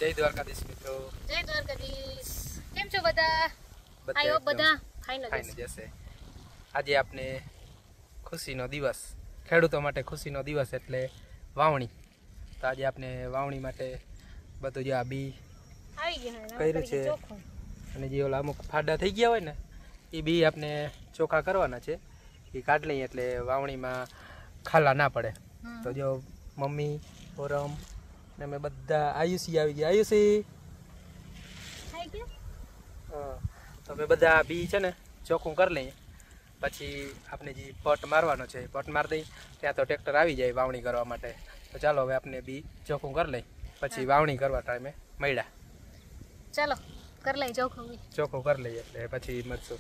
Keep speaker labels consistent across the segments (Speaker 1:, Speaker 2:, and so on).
Speaker 1: જય દ્વારકાધીશ મિત્રો.
Speaker 2: જય દ્વારકાધીશ. કેમ છો બધા? આઈ હોપ બધા ફાઇન
Speaker 1: જશે. આજે આપણે ખુશીનો દિવસ, ખેડૂતો માટે ખુશીનો દિવસ એટલે વાવણી. તો આજે આપણે વાવણી માટે બધું જે આ બી
Speaker 2: આવી ગયા
Speaker 1: કર્યું છે અને જે ઓલા અમુક ફાડા થઈ ગયા હોય ને એ બી આપણે ચોખ્ખા કરવાના છે. એ કાઢ લઈએ એટલે વાવણીમાં ખાલા ના પડે. તો જો મમ્મી ઓરમ ને અમે બધા આયુષી આવી ગયા. આયુષી હા, તો અમે બધા બી છે ને ચોખ્ખું કરી લઈએ. પછી આપણે જે પટ મારવાનો છે પટ મારી દઈએ. ત્યાં તો ટ્રેક્ટર આવી જાય વાવણી કરવા માટે. તો ચાલો હવે આપણે બી ચોખ્ખું કરી લઈએ, પછી વાવણી કરવા ટાઈમે મળ્યા.
Speaker 2: ચાલો કરી લઈએ ચોખ્ખું
Speaker 1: કરી લઈએ એટલે પછી મળશું.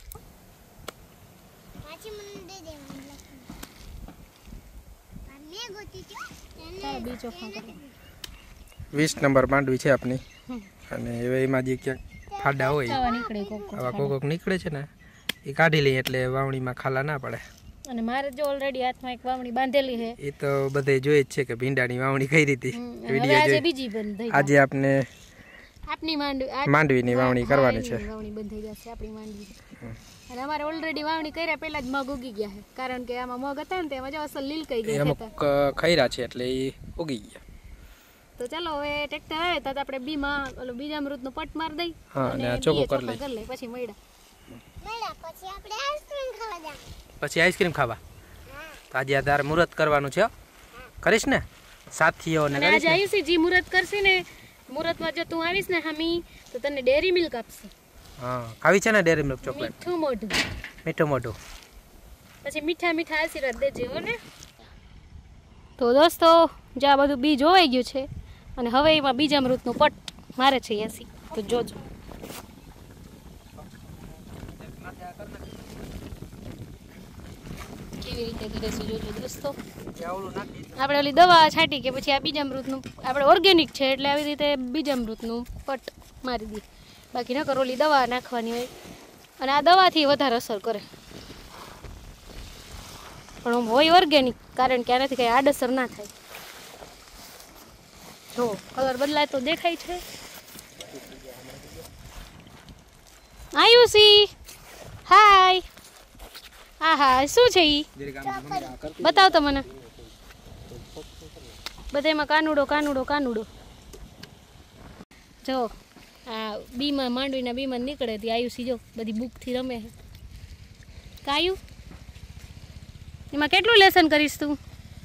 Speaker 1: 20 નંબર માંડવી છે આપની. અને હવે એમાં જે ક્યાંક ખાડા હોય આવા કોકોક નીકળે છે ને એ કાઢી લઈએ એટલે વાવણીમાં ખાલા ના પડે.
Speaker 2: અને મારે જો ઓલરેડી હાથમાં એક વાવણી બાંધેલી છે.
Speaker 1: એ તો બધે જોઈ જ છે કે ભીંડાની વાવણી કઈ રીતે વિડિયો જોઈ.
Speaker 2: બીજી બંધ થઈ.
Speaker 1: આજે આપણે
Speaker 2: આપની
Speaker 1: માંડવીની વાવણી કરવાની છે.
Speaker 2: વાવણી બંધ થઈ જશે આપણી માંડવી. અને અમારે ઓલરેડી વાવણી કર્યા પહેલા જ મગ ઉગી ગયા છે, કારણ કે આમાં મગ હતા ને તેમાં જો અસલ લીલકાઈ ગયા
Speaker 1: અમુક ખૈરા છે એટલે એ ઉગી ગયા.
Speaker 2: તો ચાલો હવે ટ્રેક્ટર આવે તો આપણે બીમાં ઓલો બીજામૃતનો પટ માર દઈ
Speaker 1: અને ચોખ્ખું કરી લઈએ.
Speaker 2: પછી મળ્યા પછી આપણે આઈસ્ક્રીમ ખાવા જા.
Speaker 1: પછી આઈસ્ક્રીમ ખાવા. તો આજે તારે મુહૂર્ત કરવાનું છે. કરીશ ને સાથીઓને કરીશ.
Speaker 2: આજે આયુષી જી મુહૂર્ત કરશે ને, મુહૂર્તમાં જો તું આવીશ ને હામી તો તને ડેરી મિલ્ક આપશે.
Speaker 1: હા, ખાવી છે ને ડેરી મિલ્ક ચોકલેટ? મીઠું મોઢું.
Speaker 2: પછી મીઠા મીઠા આશીર્વાદ દેજે હો ને. તો દોસ્તો જો આ બધું બી જોવાઈ ગયું છે અને હવે એમાં બીજામૃતનું પટ મારે છે યાસી. તો જોજો કેવી રીતે કરે છે, જોજો દોસ્તો. આપણે ઓલી દવા છાંટી કે પછી આ બીજામૃતનું આપણે ઓર્ગેનિક છે એટલે આવી રીતે બીજામૃતનું પટ મારી દઈએ. બાકી નકર ઓલી દવા નાખવાની હોય અને આ દવાથી વધારે અસર કરે. પણ હોય ઓર્ગેનિક, કારણ કે આનાથી કંઈ આડઅસર ના થાય. જો કલર બદલાય તો દેખાય છે. આયુષી હાય. હા હા, શું છે ઈ બતાવ તો મને. બધામાં કાનુડો કાનુડો કાનુડો. જો આ બીમાં માંડવીના બીમાં નીકળે તે આયુષી જો બધી બુકથી રમે છે. કાયું એમાં કેટલું લેસન કરીશ તું?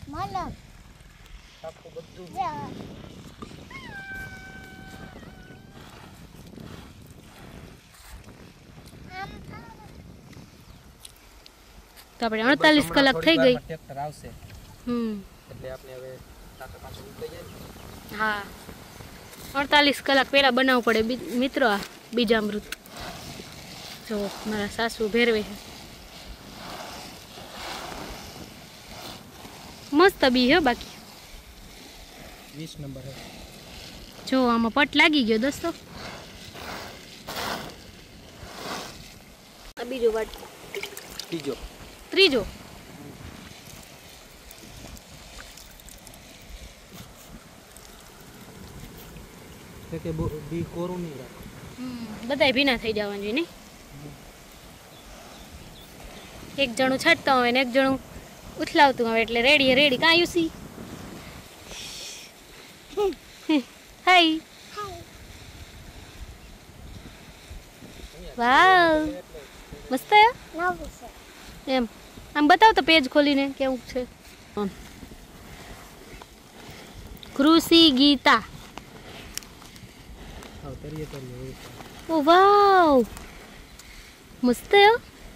Speaker 2: તો આપણે 48 કલાક થઈ ગઈ.
Speaker 1: ટ્રેક્ટર આવશે એટલે આપણે હવે પાછો ઉતરી જાય.
Speaker 2: હા, 48 કલાક પહેલા બનાવવું પડે મિત્રો આ બીજામૃત. જો મારા સાસુ ભેરવે છે. મસ્ત બી હે. બાકી
Speaker 1: 20 નંબર છે.
Speaker 2: જો આમાં પટ લાગી ગયો દોસ્તો. આ બીજો વાટ, ત્રીજો.
Speaker 1: કે બી કોરું નહીં રાખો.
Speaker 2: બધાય ભીના થઈ જવાનું જોઈએ નહીં. એક જણું છાંટતા હોય ને એક જણું ઉથલાવતું હોય એટલે રેડી રેડી. કાં યુસી હાય. વાવ મસ્ત એમ. આમ બતાવ તો પેજ ખોલીને કેવું છે. કૃષિ ગીતા. ઓ વાવ મસ્ત હે.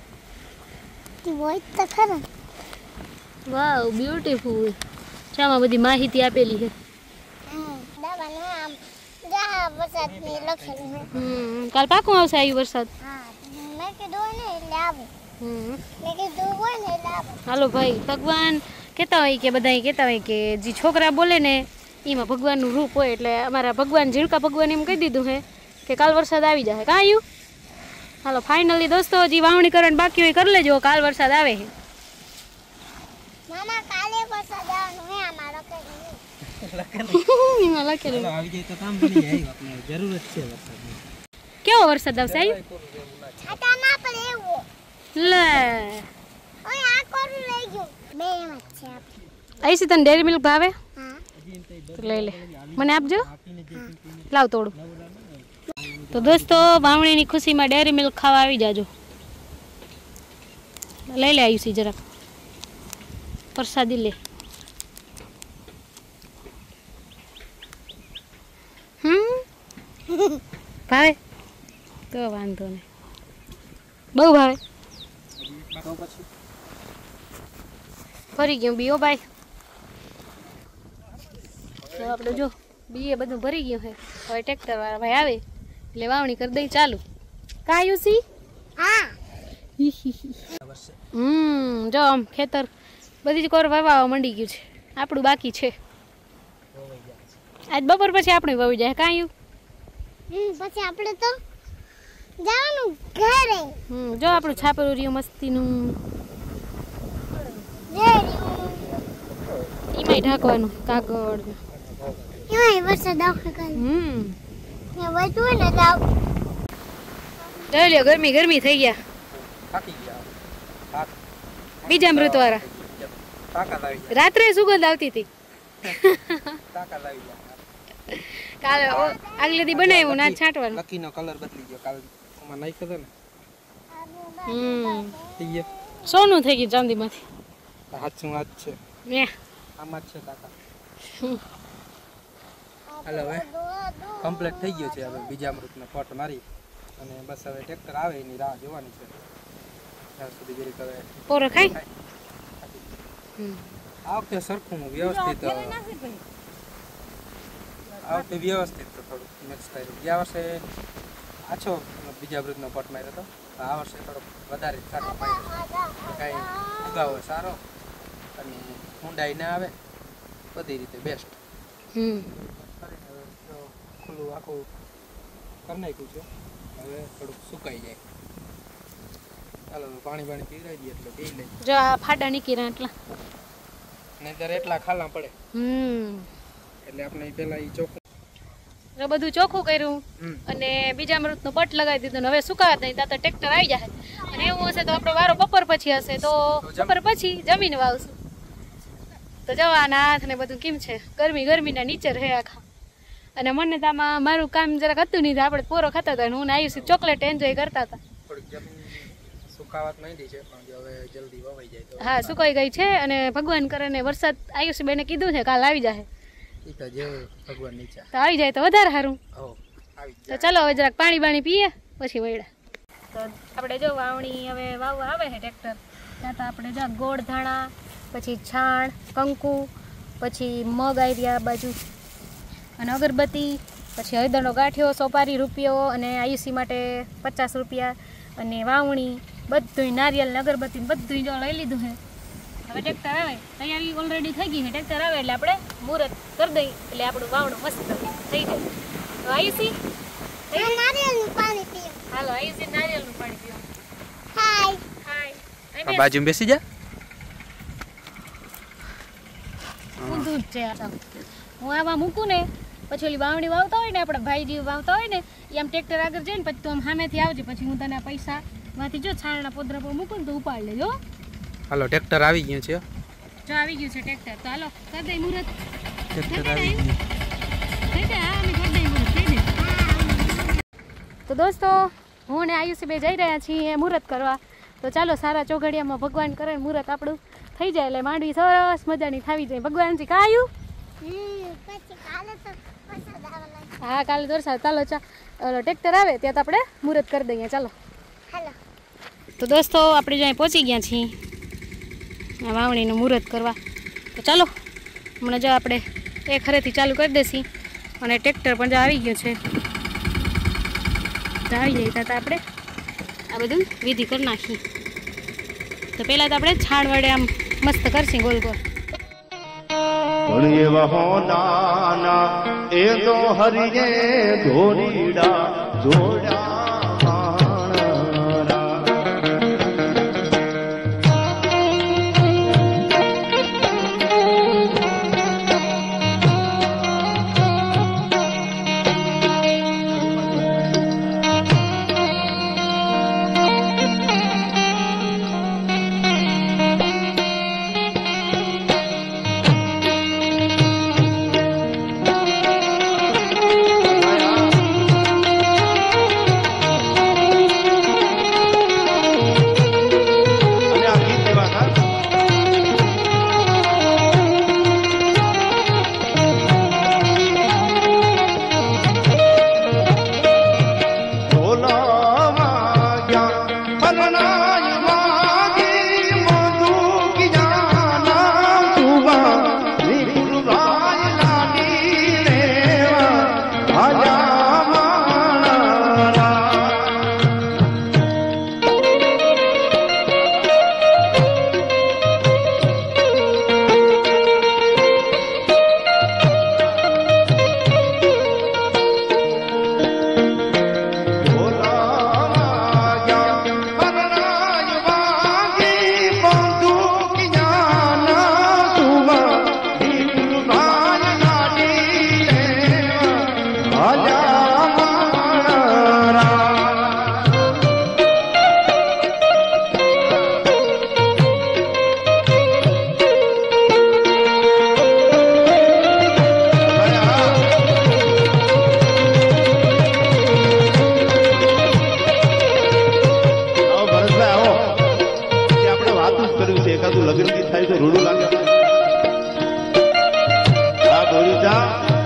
Speaker 2: Wow beautiful. ચામાં બધી માહિતી આપેલી છે. કાલ પાકું આવશે આવ્યું વરસાદ. હાલો ભાઈ, ભગવાન કહેતા હોય કે બધા કહેતા હોય કે જે છોકરા બોલે ને એમાં ભગવાનનું રૂપ હોય. એટલે અમારા ભગવાન ઝીણકા ભગવાન એમ કહી દીધું છે કે કાલ વરસાદ આવી જાય. કાં આવ્યું? હાલો ફાઇનલી દોસ્તો હજી વાવણી કરવાની બાકી હોય કરી લેજો, કાલ વરસાદ આવે છે. એમાં લખેલું
Speaker 1: આવી જાય તો કામ બની જાય આપણે જરૂર જ છે વરસાદની.
Speaker 2: કેવો વરસાદ આવશે આવ્યું
Speaker 3: છાતા ના પડે એવો
Speaker 2: લે
Speaker 3: ઓય આ કોરું લઈ ગયો બે એમ જ છે આપણે
Speaker 2: આઈસી તને ડેરી મિલ્ક ભાવે
Speaker 3: હા
Speaker 2: તો લઈ લે મને આપજો લાવ તોડું તો દોસ્તો વાવણીની ખુશીમાં ડેરી મિલ્ક ખાવા આવી જાજો લઈ લે આયુષી જરાક પ્રસાદી લે ભાવે તો વાંધો નહીં બહુ ભાવે ભરી ગયું બીઓ ભાઈ તો આપણે જો બીએ બધું ભરી ગયું છે હવે ટ્રેક્ટર વાળા ભાઈ આવે એટલે વાવણી કરી દઈ ચાલુ કાયુસી
Speaker 3: હા
Speaker 2: જો આમ ખેતર બધી જ કોર વાવવા માંડી ગયું છે આપણું બાકી છે આજ બપોર પછી આપણે વાવી જાય કાયું
Speaker 3: પછી આપણે તો જવાનું ઘરે
Speaker 2: જો આપણું છાપરું રહ્યું મસ્તીનું એમાંય ઢાંકવાનું કાગળ
Speaker 3: એમાં વરસાદ આવશે કાલે એ વધુ ને દાવ
Speaker 2: જોઈ લ્યો ગરમી ગરમી થઈ ગયા
Speaker 1: થાકી ગયા
Speaker 2: બીજા મૃત વાળા
Speaker 1: તાકાત આવી જાય
Speaker 2: રાત્રે સુગંધ આવતી હતી
Speaker 1: તાકાત આવી જાય
Speaker 2: કાલે આગલે દી બનાવ્યું ના છાંટવાનું
Speaker 1: લકીનો કલર બદલી ગયો કાલ આમાં નાખ્યો હતો ને થઈ ગયો
Speaker 2: સોનું થઈ ગયું ચાંદીમાંથી
Speaker 1: હાચું હાચ છે
Speaker 2: ને
Speaker 1: આમાં જ છે તાકાત હાલો હવે કમ્પ્લીટ થઈ ગયો છે હવે બીજા અમૃતનો પટ મારી અને બસ હવે ટ્રેક્ટર આવે એની રાહ જોવાની છે ત્યાં સુધી જરીક હવે
Speaker 2: પોરો ખાઈ
Speaker 1: આ વખતે સરખું વ્યવસ્થિત આ વખતે વ્યવસ્થિત તો થોડુંક મિક્સ કર્યું ગયા વર્ષે આછો બીજા અમૃતનો પટ માર્યો હતો આ વર્ષે થોડોક વધારે સારો માર્યો કાંઈ ઉગાવો સારો અને ઊંડાઈ ના આવે બધી રીતે બેસ્ટ ખુલ્લું આખું કરી નાખ્યું છે હવે થોડુંક સુકાઈ જાય ચાલો પાણી પીવડાવી દઈએ એટલે પી લઈએ
Speaker 2: જો આ ફાડા નીકળ્યા એટલા
Speaker 1: નહીંતર એટલા ખાલા પડે એટલે આપણે પેલા એ ચોખ્ખું
Speaker 2: જો બધું ચોખ્ખું કર્યું અને બીજા અમૃતનું પટ લગાવી દીધું ને હવે સુકાવા નહીં ત્યાં તો ટ્રેક્ટર આવી જાય અને એવું હશે તો આપણો વારો બપોર પછી હશે તો બપોર પછી જમીન વાવશું તો જવાના હાથ ને બધું કેમ છે ગરમીના નીચે રહે આખા અને મને તો આમાં મારું કામ જરાક હતું નહીં આપણે પોરો ખાતા હતા હું આયુષી ચોકલેટ એન્જોય કરતા હતા
Speaker 1: થોડીક જમીન સુકાવા માંડી છે પણ જો હવે જલ્દી વવાઈ જાય તો
Speaker 2: હા સુકાઈ ગઈ છે અને ભગવાન કરે ને વરસાદ આયુષી બેને કીધું છે કાલ આવી જાય
Speaker 1: એ તો જેવું ભગવાન નીચા
Speaker 2: તો આવી જાય તો વધારે સારું
Speaker 1: હો આવી
Speaker 2: તો ચાલો હવે જરાક પાણી પીએ પછી વળ્યા તો આપણે જો વાવણી હવે વાવવા આવે છે ટ્રેક્ટર ત્યાં તો આપણે જો ગોળ ધાણા પછી છાણ કંકુ પછી મગ આવી રહ્યા બાજુ અને અગરબત્તી પછી હળદરનો ગાંઠિયો સોપારી રૂપિયો અને આયુષી માટે 50 રૂપિયા અને વાવણી બધું નારિયેલ ને અગરબત્તી બધું જો લઈ લીધું છે હવે ટ્રેક્ટર આવે તૈયારી ઓલરેડી થઈ ગઈ છે ટ્રેક્ટર આવે એટલે આપણે મુહૂર્ત કરી દઈએ એટલે આપણું વાવણું મસ્ત થઈ જાય તો આયુષી
Speaker 3: નારિયેળનું પાણી પીઓ
Speaker 2: હાલો આયુષી નારિયેળનું પાણી પીવો
Speaker 3: હાય
Speaker 2: હાય
Speaker 1: બાજુમાં બેસી જા
Speaker 2: ઊંધું જ છે આ હું આમાં મૂકું ને પછી ઓલી વાવણી વાવતા હોય ને આપણા ભાઈજી વાવતા હોય ને એ આમ ટ્રેક્ટર આગળ જઈને પછી તું આમ સામેથી આવજે પછી હું તને પૈસા માંથી જો છાણના પોદરા પર મૂકું ને તો ઉપાડ લેજો
Speaker 1: હાલો ટ્રેક્ટર આવી ગયું છે
Speaker 2: જો આવી ગયું છે ટ્રેક્ટર તો હાલો કરી દઈ મુહૂર્ત
Speaker 1: ટ્રેક્ટર આવી ગયું
Speaker 2: થઈ જાય હા અમે કરી દઈ મુહૂર્ત થઈ જાય તો દોસ્તો હું ને આયુષી બે જઈ રહ્યા છીએ મુહૂર્ત કરવા તો ચાલો સારા ચોઘડિયામાં ભગવાન કરે મુહૂર્ત આપણું થઈ જાય એટલે માંડવી સરસ મજાની થવી જાય ભગવાનજી કાયું
Speaker 3: પછી કાલે તો વરસાદ આવવાનો
Speaker 2: હા કાલે દોરસા ચાલો ટ્રેક્ટર આવે ત્યાં તો આપણે મુહૂર્ત કરી દઈએ ચાલો
Speaker 3: હાલો
Speaker 2: તો દોસ્તો આપણે જો અહીં પહોંચી ગયા છીએ આ વાવણીનું મુહૂર્ત કરવા તો ચાલો હમણાં જો આપણે એ ખરેથી ચાલુ કરી દઈશું અને ટ્રેક્ટર પણ જો આવી ગયું છે તો આવી જાય ત્યાં તો આપણે આ બધું વિધિ કરી નાખીએ તો પહેલાં તો આપણે છાણ વડે આમ મસ્ત કરશું ગોલ ગોલ
Speaker 4: પણ એવા હોનાના એ તો હરિયે ધોરીડા જોડા એકાદું લગ્ન ગીત થાય તો રૂડું લાગે. હા બોલી જા.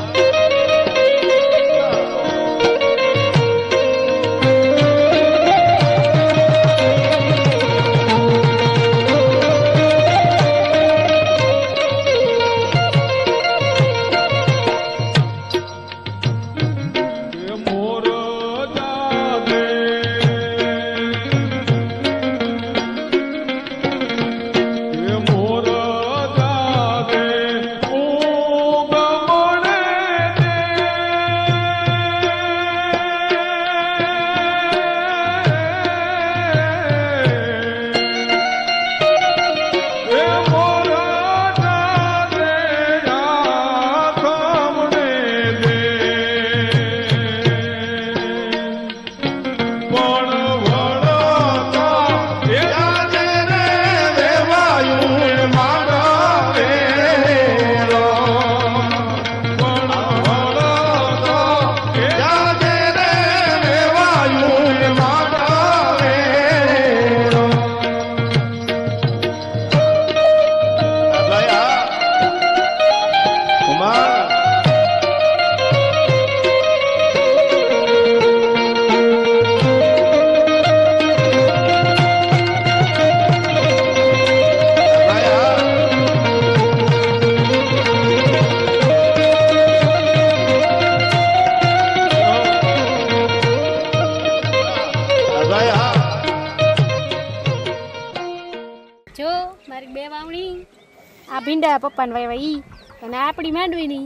Speaker 2: જો મારી બે વાવણી આ ભીંડા પપ્પાને વાવ્યા ઈ અને આપણી માંડવીની.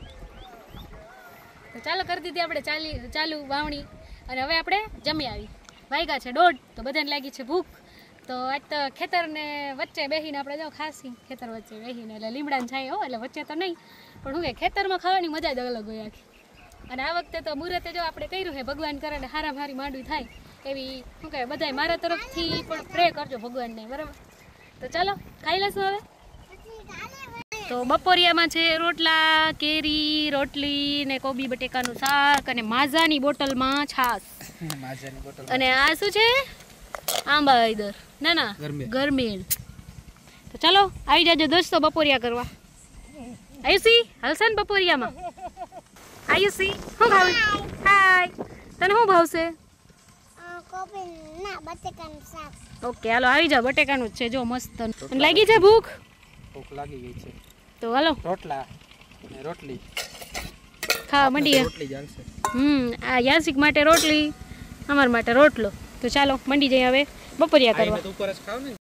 Speaker 2: તો ચાલો કરી દીધી આપણે ચાલુ વાવણી અને હવે આપણે જમી આવી. વાગ્યા છે 1:30 તો બધાને લાગી છે ભૂખ. તો આજ તો ખેતરને વચ્ચે બેસીને આપણે જો ખાસી ખેતર વચ્ચે બેસીને એટલે લીમડાને છાંય હો એટલે વચ્ચે તો નહીં પણ શું કે ખેતરમાં ખાવાની મજા જ અલગ હોય આખી. અને આ વખતે તો મુહૂર્તે જો આપણે કર્યું છે ભગવાન કરે ને હારામાં હારી માંડવી થાય એવી શું કહે બધાય મારા તરફથી પણ પ્રે કરજો ભગવાનને બરાબર. તો ચાલો ખાઈ લઈશું હવે. તો બપોરિયામાં છે રોટલા કેરી રોટલી ને કોબી બટેકાનું શાક અને માઝાની બોટલમાં છાશ. અને આ શું છે આંબા હૈદર ના ગરમેલ. તો ચાલો આવી જાજો દોસ્તો બપોરિયા કરવા. આયુષી હલશે ને બપોરિયામાં? આયુષી શું ભાવે? હાય તને શું ભાવશે? ઓકે હાલો આવી જાઓ બટેકાનું જ છે જો મસ્ત. લાગી છે ભૂખ
Speaker 1: લાગી ગઈ છે
Speaker 2: તો હાલો
Speaker 1: રોટલા ને રોટલી
Speaker 2: ખાવા માંડીએ. આ યાસિક માટે રોટલી અમાર માટે રોટલો. તો ચાલો મંડી જઈએ હવે બપોરિયા કરવા.
Speaker 1: ઉપર જ ખાવ ને.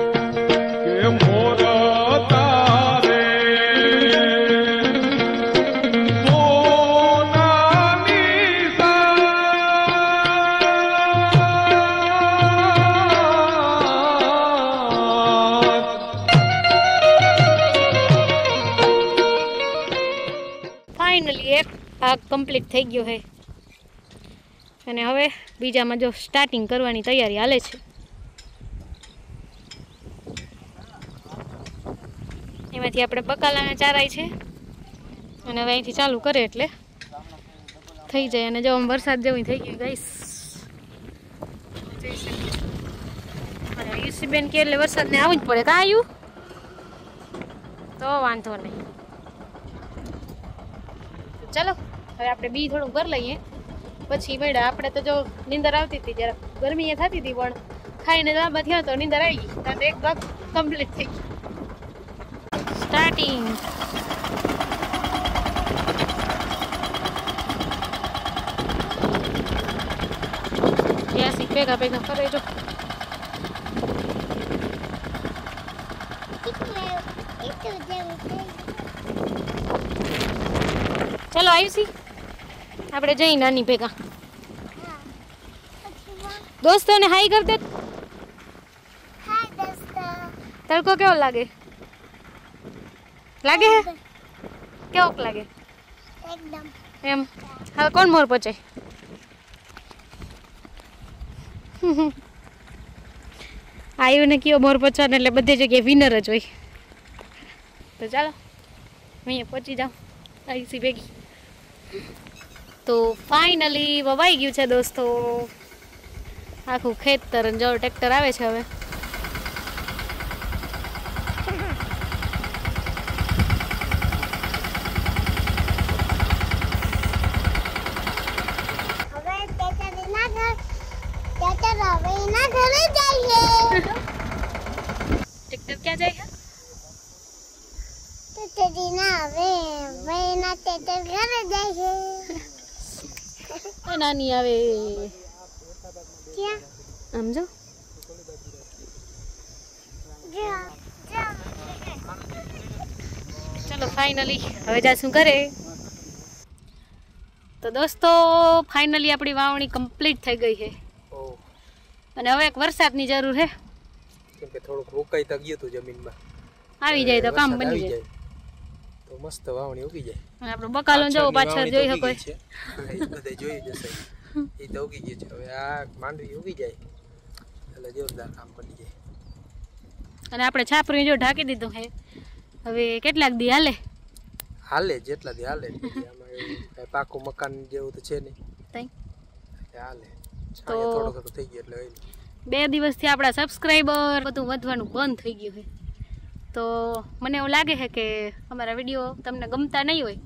Speaker 2: ફાઇનલી એક ભાગ કમ્પ્લીટ થઈ ગયો છે અને હવે બીજામાં જો સ્ટાર્ટિંગ કરવાની તૈયારી હાલે છે. એમાંથી આપણે બકાલાના ચારાય છે અને હવે અહીંથી ચાલુ કરે એટલે થઈ જાય. અને જો આમ વરસાદ જેવું થઈ ગયું ગાઈસ અને યુસીબેન કે એટલે વરસાદને આવવું જ પડે કાં આવ્યું તો વાંધો નહીં. ચાલો હવે આપણે બી થોડુંક ભરી લઈએ પછી મળ્યા. આપણે તો જો નીંદર આવતી હતી જરા ગરમી એ થતી હતી પણ ખાઈને લાંબા થયા તો નીંદર આવી ગઈ. તો એક ભાગ કમ્પ્લીટ થઈ ગઈ. સ્ટાર્ટિંગ યાસી ભેગા ભેગા કરે જો. ચલો આયુષી આપણે જઈ નાની ભેગા. દોસ્તોને હાઈ કર દે. તડકો કેવો લાગે? લાગે હે કેવોક લાગે
Speaker 3: એકદમ
Speaker 2: એમ? હવે કોણ મોર પહોંચે? આયુને કયો મોર પહોંચવાને એટલે બધી જગ્યાએ વિનર જ હોય. તો ચાલો અહીંયા પહોંચી જાઓ આયુષી ભેગી. તો ફાઇનલી વવાઈ ગયું છે દોસ્તો આખું ખેતર. જો ટ્રેક્ટર આવે છે હવે
Speaker 3: હજી ના હવે ભાઈ ના તે ઘરે જાય છે
Speaker 2: એ નાની આવે
Speaker 3: ક્યાં
Speaker 2: આમ જો ચલો ફાઇનલી હવે જાશું ઘરે. તો દોસ્તો ફાઇનલી આપણી વાવણી કમ્પ્લીટ થઈ ગઈ છે
Speaker 1: ઓ
Speaker 2: અને હવે એક વરસાદની જરૂર છે.
Speaker 1: કેમ કે થોડુંક રોકાઈ તો ગયું હતું જમીનમાં.
Speaker 2: આવી જાય તો કામ
Speaker 1: વરસાદ
Speaker 2: બની
Speaker 1: આવી
Speaker 2: જાય.
Speaker 1: તો મસ્ત વાવણી ઉગી જાય.
Speaker 2: અને આપણો બકાલો જો પાછળ જોઈ શકો
Speaker 1: એ બધે જોઈ જશે. એ તો ઉગી ગયું છે. હવે આ માંડવી ઉગી જાય એટલે જોરદાર કામ બની જાય.
Speaker 2: અને આપણે છાપરી જો ઢાંકી દીધું છે. હવે કેટલાક દી હાલે
Speaker 1: હાલે જેટલા દી હાલે આમાં એવું કાંઈ પાકું મકાન જેવું તો છે નહીં
Speaker 2: તઈ
Speaker 1: એટલે હાલે. છાંયો થોડો થોડો થઈ ગયો એટલે હોય ને.
Speaker 2: 2 દિવસથી આપણા સબસ્ક્રાઈબર બધું વધવાનું બંધ થઈ ગયું છે. તો મને એવું લાગે છે કે અમારા વિડીયો તમને ગમતા નહીં હોય.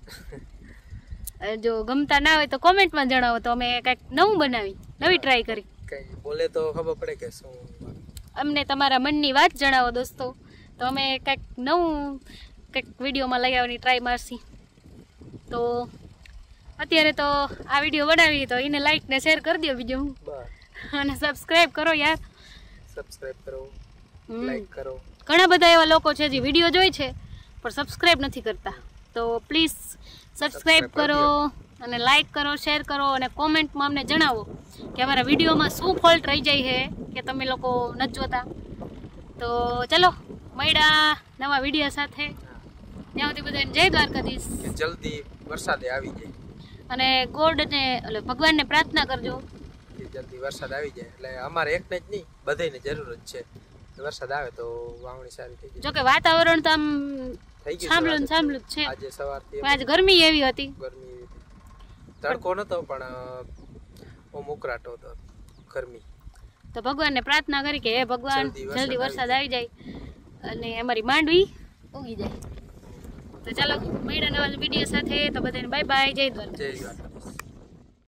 Speaker 2: જો ગમતા ના હોય તો કોમેન્ટમાં જણાવો તો અમે કંઈક નવું બનાવી નવી ટ્રાય કરી.
Speaker 1: કંઈ બોલે તો ખબર પડે કે શું.
Speaker 2: અમને તમારા મનની વાત જણાવો દોસ્તો તો અમે કંઈક નવું કંઈક વિડીયોમાં લઈ આવવાની ટ્રાય મારશી. તો અત્યારે તો આ વિડીયો બનાવી તો એને લાઈક ને શેર કરી દો બીજું
Speaker 1: બસ
Speaker 2: અને સબસ્ક્રાઈબ કરો યાર.
Speaker 1: સબસ્ક્રાઇબ કરો, લાઈક કરો.
Speaker 2: ઘણા બધા એવા લોકો છે જે વિડીયો જોઈ છે પણ સબસ્ક્રાઈબ નથી કરતા. તો પ્લીઝ સબસ્ક્રાઈબ કરો અને લાઈક કરો, શેર કરો અને કોમેન્ટમાં અમને જણાવો કે અમારા વિડીયોમાં શું ફોલ્ટ રહી જાય છે કે તમે લોકો નથી જોતા. તો ચલો મળ્યા નવા વિડીયો સાથે. ત્યાં સુધી બધાને જય દ્વારકાધીશ.
Speaker 1: કે જલ્દી વરસાદે આવી જાય.
Speaker 2: અને ગોડને એટલે ભગવાનને પ્રાર્થના કરજો
Speaker 1: કે જલ્દી વરસાદ આવી જાય એટલે અમારે એકને જ નહીં બધાયને જરૂર જ છે. વરસાદ આવે તો વાવણી સારી થઈ જાય.
Speaker 2: જોકે વાતાવરણ તો આમ
Speaker 1: થઈ ગયું
Speaker 2: સાંભળું જ છે
Speaker 1: આજે સવારથી
Speaker 2: પણ આજ ગરમી એવી હતી.
Speaker 1: ગરમી એવી હતી. તડકો નતો પણ ઓમ ઉકળાટો હતો ગરમી.
Speaker 2: તો ભગવાનને પ્રાર્થના કરી કે હે ભગવાન જલ્દી વરસાદ આવી જાય અને અમારી માંડવી ઉગી જાય. તો ચાલો મળ્યા નવા વિડીયો સાથે. તો બધાને બાય બાય, જય દ્વારકા.
Speaker 1: જય દ્વારકાધીશ.